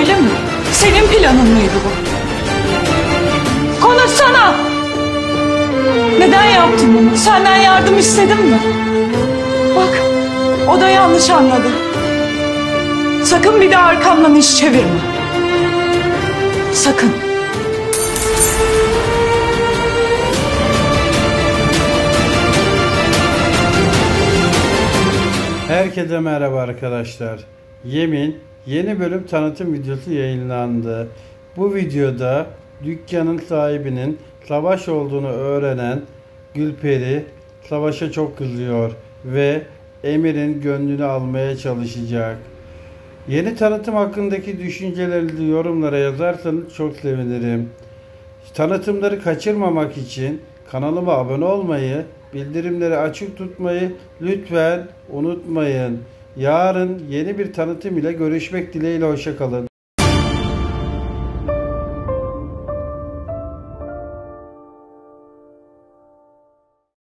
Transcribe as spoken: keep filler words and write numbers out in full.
Öyle mi? Senin planın mıydı bu? Konuşsana! Neden yaptın bunu? Senden yardım istedim mi? Bak, o da yanlış anladı. Sakın bir daha arkamdan iş çevirme. Sakın. Herkese merhaba arkadaşlar. Yemin yeni bölüm tanıtım videosu yayınlandı. Bu videoda dükkanın sahibinin Savaş olduğunu öğrenen Gülperi Savaş'a çok kızıyor ve Emir'in gönlünü almaya çalışacak. Yeni tanıtım hakkındaki düşüncelerinizi yorumlara yazarsanız çok sevinirim. Tanıtımları kaçırmamak için kanalıma abone olmayı, bildirimleri açık tutmayı lütfen unutmayın. Yarın yeni bir tanıtım ile görüşmek dileğiyle, hoşça kalın.